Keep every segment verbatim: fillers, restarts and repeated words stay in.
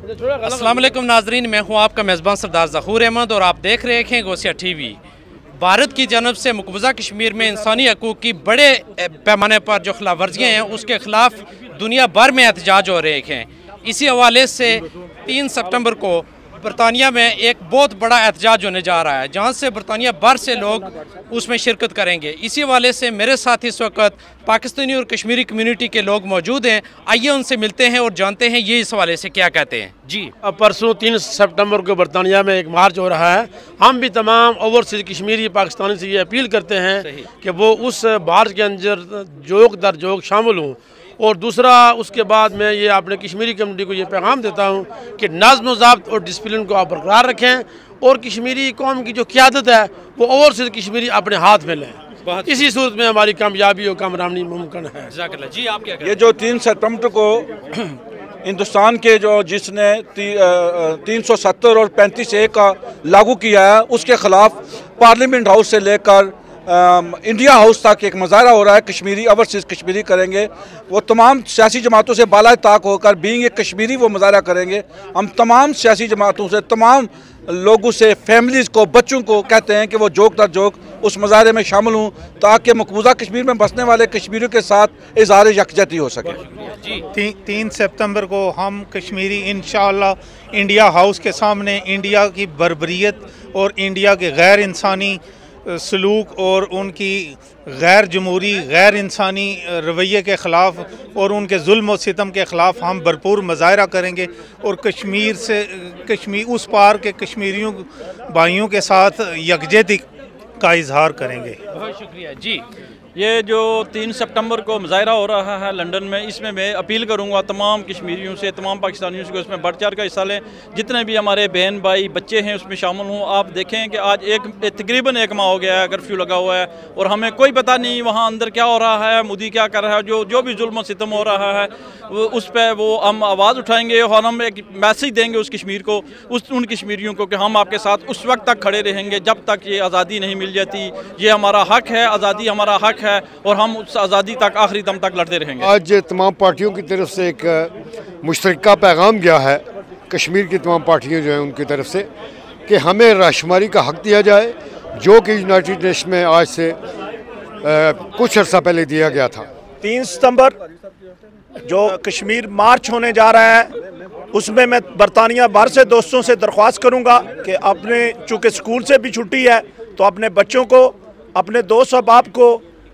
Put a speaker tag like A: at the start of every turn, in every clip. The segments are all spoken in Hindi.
A: अस्सलाम वालेकुम नाजरीन, मैं हूं आपका मेज़बान सरदार ज़हूर अहमद और आप देख रहे हैं गोसिया टीवी। भारत की जानब से मकबूजा कश्मीर में इंसानी हकूक़ की बड़े पैमाने पर जो खिलाफ वर्जियाँ हैं उसके ख़िलाफ़ दुनिया भर में एहतजाज हो रहे हैं। इसी हवाले से तीन सितंबर को बरतानिया में एक बहुत बड़ा एहतजाज होने जा रहा है, जहाँ से बरतानिया भर से लोग उसमें शिरकत करेंगे। इसी हवाले से मेरे साथ इस वक्त पाकिस्तानी और कश्मीरी कम्युनिटी के लोग मौजूद हैं। आइए उनसे मिलते हैं और जानते हैं ये इस हवाले से क्या कहते हैं। जी,
B: अब परसों तीन सितंबर को बरतानिया में एक मार्च हो रहा है। हम भी तमाम ओवरसीज कश्मीरी पाकिस्तानी से ये अपील करते हैं कि वो उस मार्च के अंदर जोक दर जोक शामिल हों। और दूसरा, उसके बाद मैं ये अपने कश्मीरी कम्युनिटी को ये पैगाम देता हूँ कि नज़्म व ज़ब्त और डिसिप्लिन को आप बरकरार रखें और कश्मीरी कौम की जो क़यादत है वो ओवरसीज कश्मीरी अपने हाथ में लें। इसी सूरत में हमारी कामयाबी और कामरानी मुमकिन है।
A: जी, आप क्या
C: ये जो तीन सितंबर को हिंदुस्तान के जो जिसने ती, तीन सौ सत्तर और पैंतीस ए का लागू किया है उसके ख़िलाफ़ पार्लियामेंट हाउस से लेकर इंडिया हाउस तक एक मुजाहरा हो रहा है। कश्मीरी ओवरसीज़ कश्मीरी करेंगे, वो तमाम सियासी जमातों से बाला ताक होकर बीइंग एक कश्मीरी वो मुजाहरा करेंगे। हम तमाम सियासी जमातों से, तमाम लोगों से, फैमिलीज़ को, बच्चों को कहते हैं कि वो जोक दर जोक उस मुजाहरे में शामिल हों ताकि मकबूजा कश्मीर में बसने वाले कश्मीरियों के साथ इज़हार यकजहती हो सके।
D: ती, तीन सितंबर को हम कश्मीरी इंशाअल्लाह इंडिया हाउस के सामने इंडिया की बर्बरियत और इंडिया के गैर इंसानी सलूक और उनकी गैर जमहूरी गैर इंसानी रवैये के ख़िलाफ़ और उनके जुल्म और सितम के ख़िलाफ़ हम भरपूर मुज़ाहरा करेंगे और कश्मीर से कश्मीर उस पार के कश्मीरियों भाइयों के साथ यकजहती का इजहार करेंगे।
A: बहुत शुक्रिया। जी,
E: ये जो तीन सितंबर को मुजाहरा हो रहा है लंदन में, इसमें मैं अपील करूंगा तमाम कश्मीरियों से, तमाम पाकिस्तानियों से कि उसमें बढ़ चढ़ कर हिस्सा लें। जितने भी हमारे बहन भाई बच्चे हैं उसमें शामिल हों। आप देखें कि आज एक तकरीबन एक माह हो गया है कर्फ्यू लगा हुआ है और हमें कोई पता नहीं वहाँ अंदर क्या हो रहा है, मोदी क्या कर रहा है। जो जो भी जुल्म सितम हो रहा है वो उस पर वो हम आवाज़ उठाएंगे और हम एक मैसेज देंगे उस कश्मीर को, उस उन कश्मीरियों को कि हम आपके साथ उस वक्त तक खड़े रहेंगे जब तक ये आज़ादी नहीं मिल जाती। ये हमारा हक है, आज़ादी हमारा हक है और हम उस आज़ादी तक आखिरी दम तक लड़ते रहेंगे।
F: आज तमाम पार्टियों की तरफ से एक मुश्तरका पैगाम गया है कश्मीर की तमाम पार्टियों जो हैं उनकी तरफ से कि हमें राशुमारी का हक दिया जाए, जो कि यूनाइटेड नेशन में आज से आ, कुछ अर्सा पहले दिया गया था।
G: तीन सितंबर जो कश्मीर मार्च होने जा रहा है उसमें मैं बरतानिया भर से दोस्तों से दरख्वास्त करूँगा कि अपने चूँकि स्कूल से भी छुट्टी है तो अपने बच्चों को, अपने दोस्त अहबाब को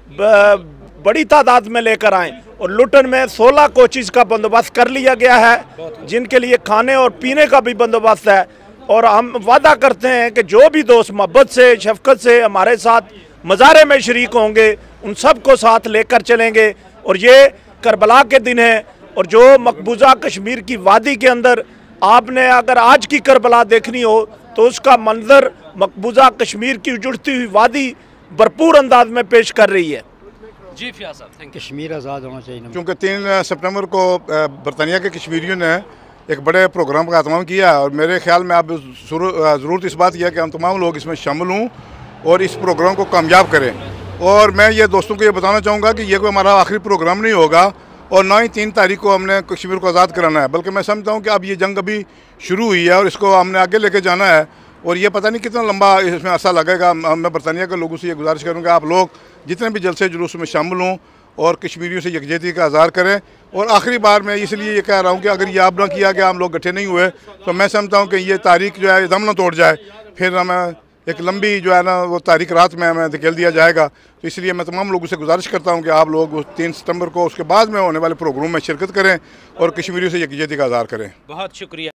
G: बड़ी तादाद में लेकर आएँ। और लुटन में सोलह कोचिज़ का बंदोबस्त कर लिया गया है जिनके लिए खाने और पीने का भी बंदोबस्त है। और हम वादा करते हैं कि जो भी दोस्त मोहब्बत से, शफकत से हमारे साथ मुजाहरे में शरीक होंगे उन सब को साथ लेकर चलेंगे। और ये करबला के दिन है और जो मकबूजा कश्मीर की वादी के अंदर आपने अगर आज की करबला देखनी हो तो उसका मंजर मकबूजा कश्मीर की उजड़ती हुई वादी भरपूर अंदाज में पेश कर रही है।
A: जी फिया साहब, थैंक यू।
H: कश्मीर आज़ाद होना चाहिए।
I: क्योंकि तीन सितंबर को बरतानिया के कश्मीरियों ने एक बड़े प्रोग्राम का एहतमाम किया और मेरे ख्याल में अब ज़रूरत इस बात की है कि हम तमाम लोग इसमें शामिल हों और इस प्रोग्राम को कामयाब करें। और मैं ये दोस्तों को ये बताना चाहूँगा कि ये कोई हमारा आखिरी प्रोग्राम नहीं होगा और ना ही तीन तारीख को हमने कश्मीर को आज़ाद कराना है, बल्कि मैं समझता हूँ कि अब ये जंग अभी शुरू हुई है और इसको हमने आगे लेके जाना है और ये पता नहीं कितना लंबा इसमें अरसा लगेगा। मैं बरतानिया के लोगों से ये गुजारिश करूँगा आप लोग जितने भी जलसे जुलूस में शामिल हों और कश्मीरियों से यकजहती का इज़हार करें। और आखिरी बार मैं इसलिए ये कह रहा हूँ कि अगर ये अब ना किया गया, हम लोग इकट्ठे नहीं हुए, तो मैं समझता हूँ कि ये तारीख जो है दम ना तोड़ जाए, फिर हमें एक लंबी जो है ना वो तारीख रात में हमें धकेल दिया जाएगा। तो इसलिए मैं तमाम लोगों से गुजारिश करता हूँ कि आप लोग तीन सितंबर को उसके बाद में होने वाले प्रोग्राम में शिरकत करें और कश्मीरियों से यकजहती का इज़हार करें।
A: बहुत शुक्रिया।